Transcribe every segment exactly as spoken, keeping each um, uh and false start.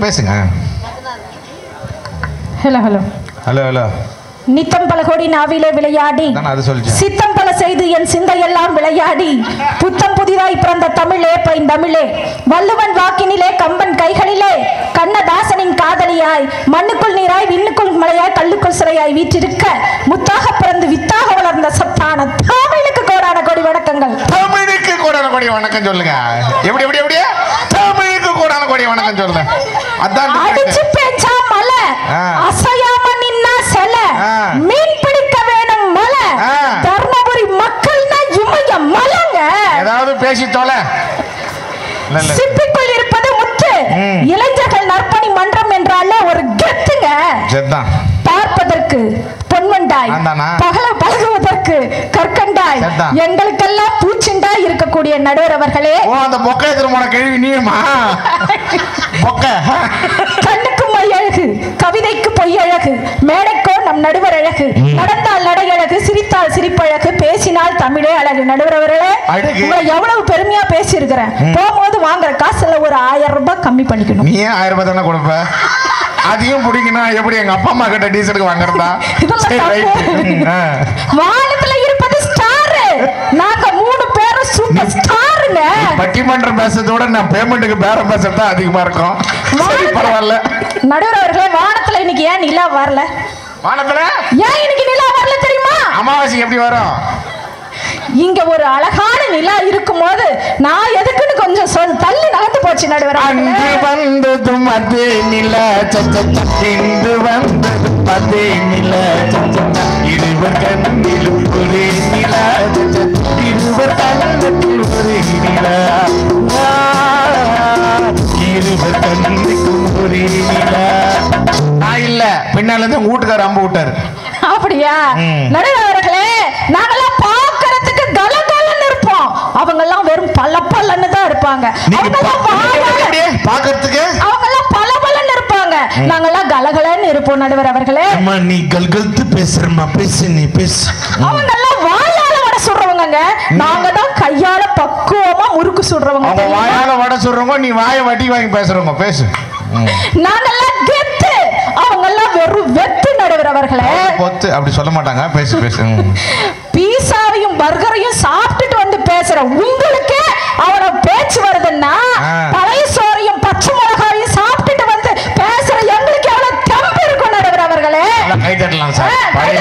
பேசுங்க. Hello hello hello hello. நித்தம் பல கோடி நாவிலே விளையாடி சித்தம் பல செய்து என் சிந்தையெல்லாம் விளையாடி புத்தம் புதிதாய் பிறந்த தமிழே பைந்தமிழே வள்ளுவன் வாக்கினிலே கம்பன் கைகளிலே கண்ணதாசனின் காதலியாய் மண்ணுக்குள் நீராய் விண்ணுக்குள் மலையாய் கல்லுக்குள் சிறையாய் வீற்றிருக்க முத்தாக பிறந்து வித்தாக வளர்ந்த சத்தான தமிழுக்கு கோடான கோடி வணக்கங்கள். தமிழுக்கு கோடான கோடி வணக்கம் சொல்லுங்க. எப்படி எப்படி எப்படி தமிழுக்கு கோடான கோடி வணக்கம் சொல்லுங்க. அதான் அடிச்சு பேச்சா மலை அசையாம நின்னா செல மீன் பிடிக்க வேணும் மலை தர்மபுரி மக்கள்னா இமய மலைங்க. ஏதாவது பேசி தோல. சிப்பிக்குள் இருப்பது முத்து. இளைஞர்கள் நற்பணி மன்றம் என்றாலே ஒரு கெத்துங்க. பார்ப்பதற்கு பொன்வண்டாய் பகல பழகுவதற்கு கற்கண்டாய் எங்களுக்கெல்லாம் பூச்சிண்டாய் இருக்கக்கூடிய நடுவர் அவர்களே. அந்த மொக்கை திருமண கேள்வி நீமா கண்ணுக்கு மை அழகு கவிதைக்கு பொய் அழகு மேடைக்கோ நம் நடுவர் அழகு நடந்தால் நடை அழகு சிரித்தால் சிரிப்பழகு பேசினால் தமிழே அழகு. நடுவர் அவர்களே உங்களை எவ்வளவு பெருமையா பேசி இருக்கிறேன். போகும்போது வாங்குற காசுல ஒரு ஆயிரம் ரூபாய் கம்மி பண்ணிக்கணும். நீ ஆயிரம் ரூபாய் தானே கொடுப்ப. அதையும் பிடிக்கணும். எப்படி எங்க அப்பா அம்மா கிட்ட டீசலுக்கு வாங்குறதா? வானத்துல இருப்பது ஸ்டார். நாங்க மூணு பேரும் சூப்பர் ஸ்டாருங்க. பட்டிமன்றம் பேசுறதோட நான் பேமெண்ட்டுக்கு பேரம் பேசுறது தான் அதிகமா இருக்கும். சரி பரவாயில்ல. நடுவர் அவர்களே வானத்துல இன்னைக்கு ஏன் நிலா வரல? வானத்துல ஏன் இன்னைக்கு நிலா வரல தெரியுமா? அமாவாசை எப்படி வரும்? இங்க ஒரு அழகான நிலா இருக்கும் போது நான் எதுக்குன்னு கொஞ்சம் சொல் தள்ளி நகர்ந்து போச்சு நடுவர். அன்று வந்ததும் அதே நிலா இன்று வந்ததும் அதே நிலா இருவர் கண்ணிலும் ஒரே நிலா இருவர் கண்ணிலும் ஒரே நிலா இருவர் கண்ணுக்கும் ஒரே நிலா. நான் இல்ல பின்னால இருந்து வீட்டுக்கார அம்பு விட்டாரு. அப்படியா? நடுவர் அவர்களே நாங்கெல்லாம் பார்க்கறதுக்கு கலகலன்னு இருப்போம். அவங்க எல்லாம் வெறும் பல பலன்னு தான் இருப்பாங்க. பாக்கிறதுக்கு அவங்க எல்லாம் பல பலன்னு இருப்பாங்க. நாங்கெல்லாம் கலகலன்னு இருப்போம். நடுவர் அவர்களே நீ கல்கல்த்து பேசுறமா பேசு நீ பேசு. அவங்க எல்லாம் வாயால வடை சுடுறவங்க. நாங்க தான் கையால பக்குவமா முறுக்கு சுடுறவங்க. அவங்க வாயால வடை சுடுறவங்க நீ வாயை வட்டி வாங்கி பேசுறவங்க பேசு. நாங்கெல்லாம் கெத்து அவங்க எல்லாம் வெறும் வெத்து. நடுவர் அவர்களே பொத்து அப்படி சொல்ல மாட்டாங்க. பேசு பேசு. பீஸாவையும் பர்கரையும் சாப்பிட்டுட்டு வந்து பேசுற உங்களுக்கு அவன பேச்சு வருதுன்னா பழைய சோறையும் பச்சை மிளகாயும் சாப்பிட்டுட்டு வந்து பேசுற எங்களுக்கு எவ்வளவு தெம்பு இருக்கும். நடுவர் அவர்களே கை தட்டலாம் சார்.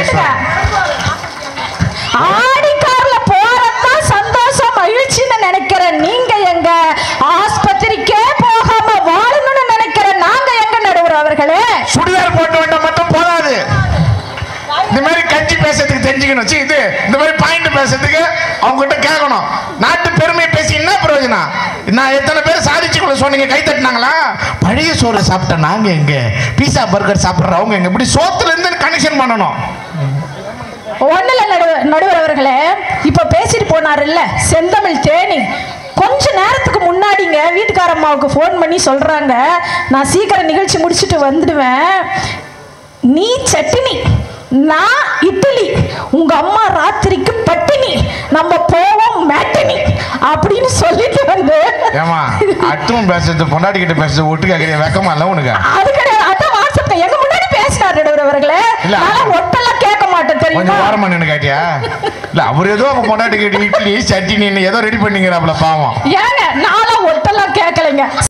ஆடி கார்ல போறதுதான் சந்தோஷம் மகிழ்ச்சின்னு நினைக்கிற நீங்க எங்க ஆஸ்பத்திரிக்கே போகாம வாழணும்னு நினைக்கிற நாங்க எங்க நடுவர் அவர்களே? சுடிதார் போட்டு வந்தா மட்டும் போதாது. இந்த மாதிரி கட்சி பேசுறதுக்கு தெரிஞ்சுக்கணும். இது இந்த மாதிரி பாயிண்ட் பேசுறதுக்கு அவங்க கிட்ட கேட்கணும். நாட்டு பெருமையை பேசி என்ன பிரயோஜனம்? நான் எத்தனை பேர் சாதிச்சுக்கொள்ள சொன்னீங்க கை தட்டினாங்களா? பழைய சோறு சாப்பிட்ட நாங்க எங்க பீஸா பர்கர் சாப்பிட்றவங்க எங்க இப்படி சோத்துல இருந்து கனெக்ஷன் பண்ணணும். ஒண்ணுல நடுவர் நடுவர் அவர்களே இப்ப பேசிட்டு போனாரு இல்ல செந்தமிழ் தேனி. கொஞ்ச நேரத்துக்கு முன்னாடிங்க வீட்டுக்கார அம்மாவுக்கு போன் பண்ணி சொல்றாங்க நான் சீக்கிரம் நிகழ்ச்சி முடிச்சுட்டு வந்துடுவேன். நீ சட்டினி நான் இட்லி உங்க அம்மா ராத்திரிக்கு பட்டினி நம்ம போவோம் மேட்டினி அப்படின்னு சொல்லிட்டு வந்து ஏமா அட்டும் பேசுறது பொண்டாட்டி கிட்ட பேசுறது ஒட்டு கேட்கறிய வெக்கமா இல்ல உனக்கு? அது கிடையாது. அதான் வாட்ஸ்அப்ல எங்க முன்னாடி பேசினாரு நடுவர் அவர்களே. நான் ஒட்டெல்லாம் கேட்க மாட்டேன் தெரியுமா? கொஞ்சம் வாரம் பண்ணு கேட்டியா? இல்ல அவர் ஏதோ அவங்க பொண்டாட்டி கிட்ட இட்லி சட்னி ஏதோ ரெடி பண்ணிக்கிறாப்ல பாவம். ஏங்க நானும் ஒட்டெல்லாம் கேட்கலைங்க.